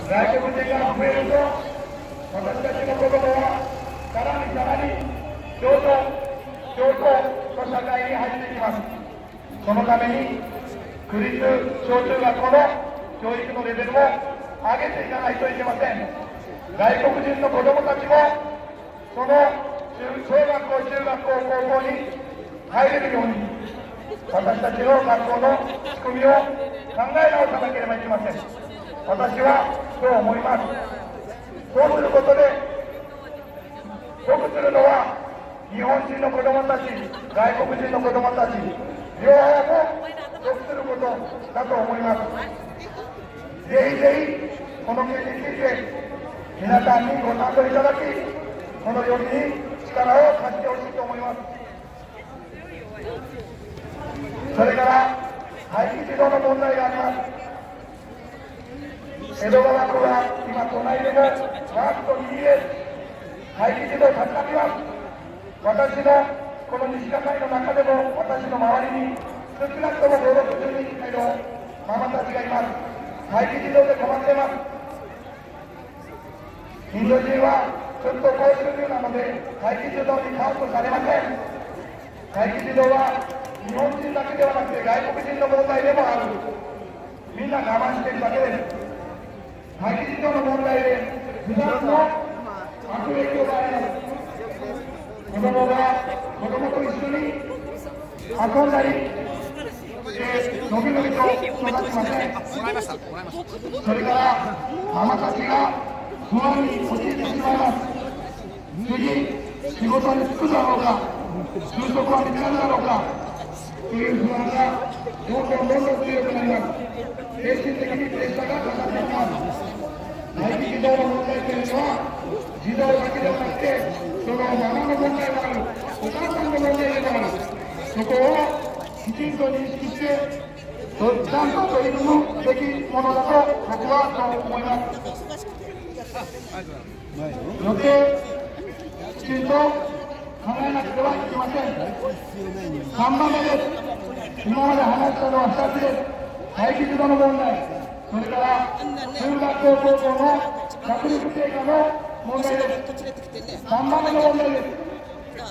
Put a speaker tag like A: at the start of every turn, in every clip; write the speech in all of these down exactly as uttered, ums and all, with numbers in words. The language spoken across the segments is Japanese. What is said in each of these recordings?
A: 外国人が増えると、私たちの子供はさらにさらに競争、競争の社会に入っていきます。そのために、区立小中学校の教育のレベルも上げていかないといけません。外国人の子供たちも、その小学校、中学校、高校に入れるように、私たちの学校の仕組みを考え直さなければいけません。私はそう思います。そうすることで、得するのは日本人の子供たち、外国人の子供たち、両方も得することだと思います。ぜひぜひ、この件について、皆さんにご賛同いただき、このよぎに力を貸してほしいと思います。それから、待機児童の問題があります。江戸川区は今、都内でもワーストにです。待機児童たくさんいます。私のこの西葛西の中でも、私の周りに少なくともご、ろくじゅうにんのママたちがいます。待機児童で困っています。インド人はちょっと高収入なので、待機児童にカウントされません。待機児童は日本人だけではなくて外国人の問題でもある。みんな我慢しているだけです。待機児童の問題で普段の悪影響があります。子供が子供と一緒に遊んだり、えー、のびのびと育ちません。それからママたちが不安に陥ってしまいます。次、仕事に就くだろうか、就職は見つかるだろうかという不安がどんどんどんどん強くなります。精神的にプレッシャーがかかってきます。待機児童の問題というのは、児童だけではなくて、そのママの問題もある、お母さんの問題でもある、そこをきちんと認識して、ちゃんと取り組むべきものだと僕はそう思います。よってきちんと考えなくてはいけません。さんばんめです。今まで話したのはふたつです。待機児童の問題、それから中学校高校の学力低下の問題です。さんばんめの問題です。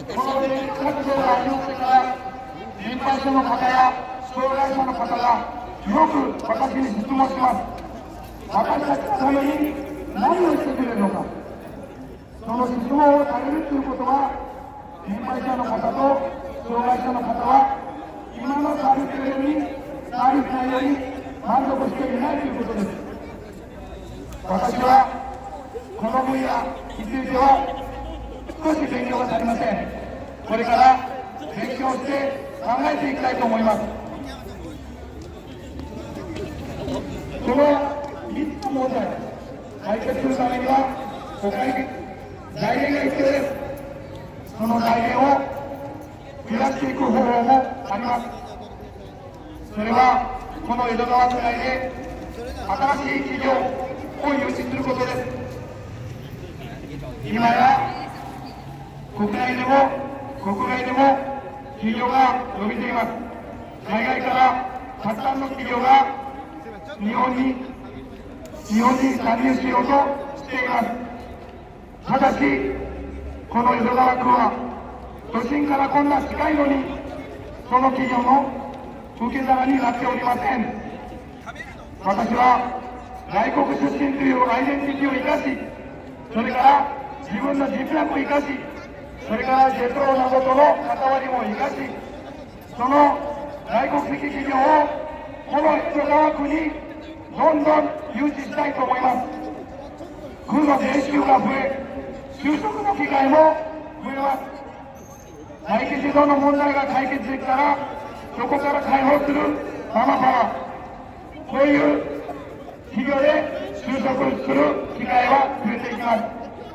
A: この連立活動が始まってから、年配者の方や障害者の方がよく私に質問します。私たちのために何をしてくれるのか。その質問をされるということは、年配者の方と障害者の方は今のサービスレベルに、サービス内容に満足していないということです。私はこの分野については少し勉強が足りません。これから勉強して考えていきたいと思います。そのみっつの問題、解決するためには国会財源が必要です。その財源を増やしていく方法もあります。それはこの江戸川区内で新しい企業を誘致することです。今や国内でも国外でも企業が伸びています。海外からたくさんの企業が日本に日本に参入しようとしています。ただし、この江戸川区は都心からこんな近いのに、その企業の受け皿になっておりません。私は外国出身というアイデンティティを生かし、それから自分の実力を生かし、それからジェトロなどとの関わりも生かし、その外国的企業をこの江戸川区にどんどん誘致したいと思います。区の税収が増え、就職の機会も増えます。待機児童の問題が解決できたら、そこから解放するママパワー、こういう企業で就職する機会は増えていきます。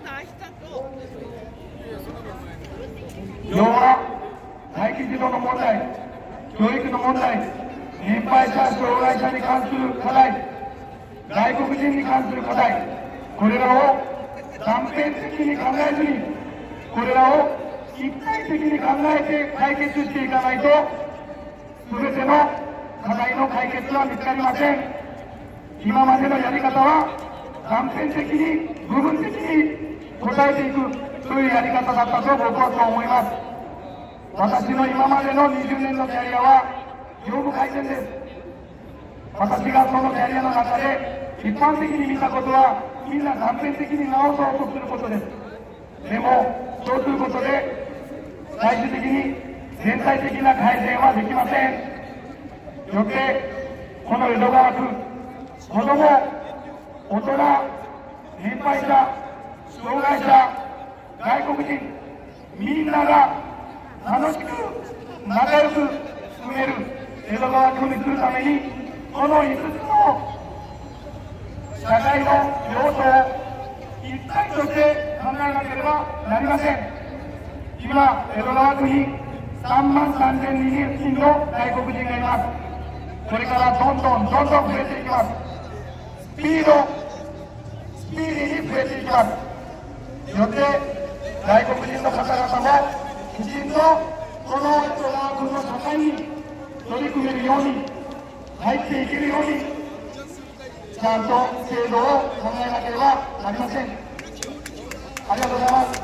A: 要は待機児童の問題、教育の問題、年配者、障害者に関する課題、外国人に関する課題、これらを断片的に考えずに、これらを一体的に考えて解決していかないと、すべての課題の解決は見つかりません。今までのやり方は断片的に部分的に答えていくというやり方だったと僕はそう思います。私の今までのにじゅうねんのキャリアは業務改善です。私がそのキャリアの中で一般的に見たことはみんな断片的に直そうとすることです。でもそうすることで最終的に全体的な改善はできません。よってこの江戸川区、子ども、大人、年配者、障害者、外国人、みんなが楽しく仲良く住める江戸川区にするために、このいつつの社会の要素を一体として考えなければなりません。今、江戸川区にさんまんさんぜんにんの外国人がいます。これからどんどんどんどん増えていきます。スピード、スピーディーに増えていきます。よって外国人の方々もきちんとこの江戸川区の社会に取り組めるように、入っていけるように、ちゃんと制度を考えなければなりません。ありがとうございます。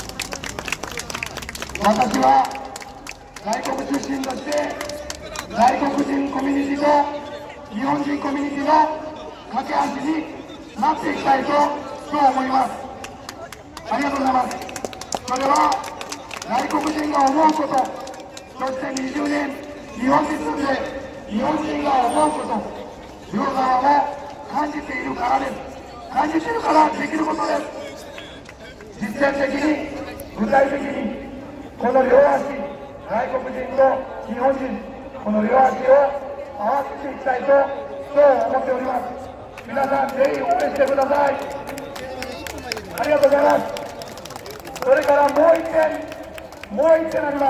A: 私は外国出身として外国人コミュニティと日本人コミュニティの架け橋になっていきたいとそう思います。ありがとうございます。それは外国人が思うこと、そしてにじゅうねん日本に住んで日本人が思うこと、両側も感じているからです。感じているからできることです。実践的に具体的にこの両足、外国人と日本人、この両足を合わせていきたいとそう思っております。皆さんぜひ応援してください。ありがとうございます。それからもう一点、もう一点あります。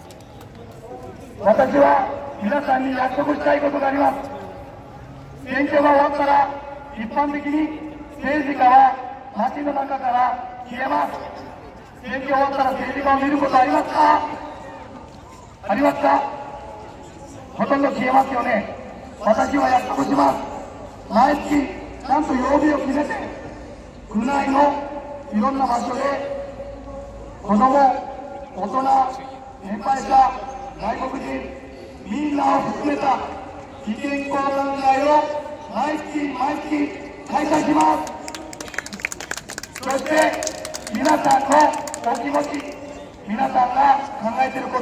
A: 私は皆さんに約束したいことがあります。選挙が終わったら一般的に政治家は街の中から消えます。選挙終わったら政治家を見ることありますか？ありますか？ほとんど消えますよね。私は約束します。毎月ちゃんと曜日を決めて区内のいろんな場所で子ども、大人、年配者、外国人みんなを含めた意見交換会を毎月毎月開催します。そして皆さんのお気持ち、皆さんが考えていること、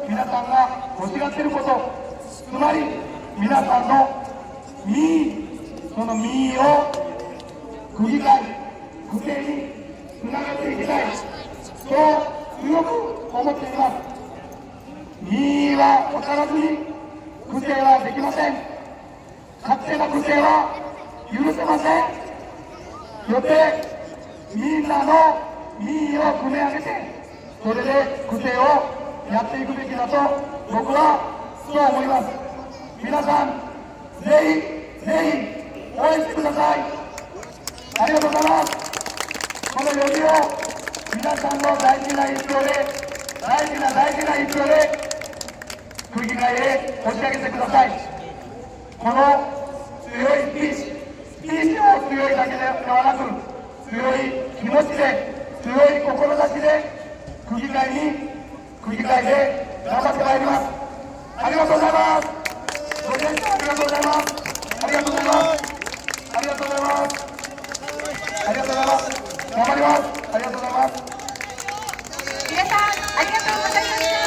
A: 皆さんが欲しがっていること、つまり皆さんの民意、その民意を区議会、区政につなげていきたい、そう強く思っています。民意は分からずに区政はできません。勝手な区政は許せません。よってみんなの民意を組み上げて、それで区政をやっていくべきだと僕はそう思います。皆さんぜひぜひ応援してください。ありがとうございます。このよぎを皆さんの大事な一票で、大事な大事な一票で区議会へ押し上げてください。この強いスピーチ、スピーチを強いだけではなく、強い気持ちで、強い志で区議会に、区議会で頑張ってまいります。ありがとうございます。ご清聴ありがとうございます。ありがとうございます。ありがとうございます。ありがとうございます。頑張ります。ありがとうございます。
B: 皆さんありがとうございました。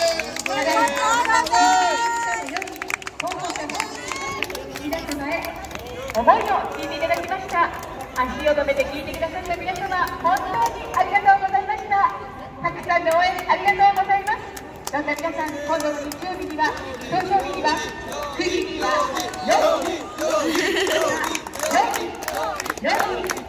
B: 皆様へ思いを聞いていただきました。足を止めて聞いてくださった皆様、本当にありがとうございました。たくさんの応援ありがとうございます。どんな皆さん、今度の日曜日には、投票日には、区議には、よぎ、よぎ、よぎ、よぎ。